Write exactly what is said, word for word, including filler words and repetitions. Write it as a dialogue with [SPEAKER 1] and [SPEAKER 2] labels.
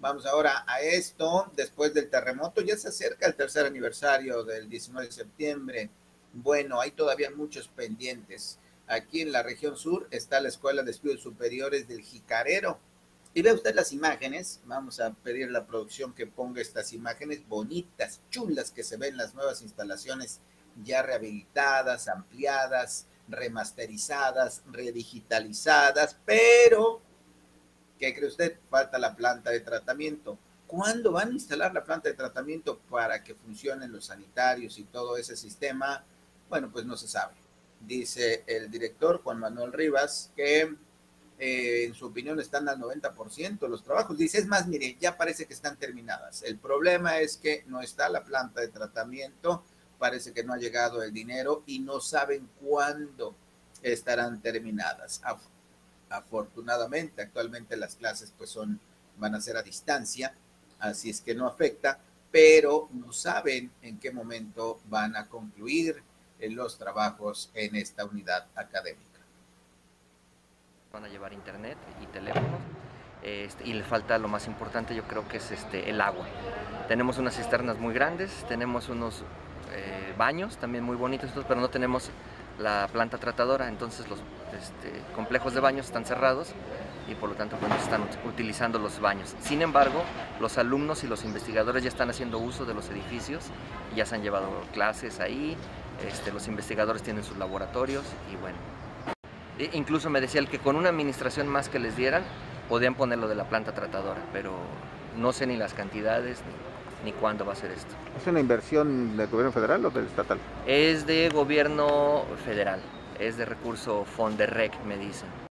[SPEAKER 1] Vamos ahora a esto, después del terremoto, ya se acerca el tercer aniversario del diecinueve de septiembre. Bueno, hay todavía muchos pendientes. Aquí en la región sur está la Escuela de Estudios Superiores del Jicarero. Y ve usted las imágenes, vamos a pedir a la producción que ponga estas imágenes bonitas, chulas, que se ven las nuevas instalaciones ya rehabilitadas, ampliadas, remasterizadas, redigitalizadas, pero ¿qué cree usted? Falta la planta de tratamiento. ¿Cuándo van a instalar la planta de tratamiento para que funcionen los sanitarios y todo ese sistema? Bueno, pues no se sabe. Dice el director Juan Manuel Rivas que eh, en su opinión están al noventa por ciento los trabajos. Dice, es más, mire, ya parece que están terminadas. El problema es que no está la planta de tratamiento, parece que no ha llegado el dinero y no saben cuándo estarán terminadas. Afortunadamente, actualmente las clases pues son, van a ser a distancia, así es que no afecta, pero no saben en qué momento van a concluir los trabajos en esta unidad académica.
[SPEAKER 2] Van a llevar internet y teléfonos, este, y le falta lo más importante, yo creo que es este, el agua. Tenemos unas cisternas muy grandes, tenemos unos eh, baños también muy bonitos, pero no tenemos la planta tratadora, entonces los este, complejos de baños están cerrados y por lo tanto pues, no están utilizando los baños. Sin embargo, los alumnos y los investigadores ya están haciendo uso de los edificios, ya se han llevado clases ahí, este, los investigadores tienen sus laboratorios y bueno. E incluso me decía el que con una administración más que les dieran, podían poner lo de la planta tratadora, pero no sé ni las cantidades ni, ni cuándo va a ser esto.
[SPEAKER 3] ¿Es una inversión del gobierno federal o del estatal?
[SPEAKER 2] Es de gobierno federal, es de recurso Fonderrec, me dicen.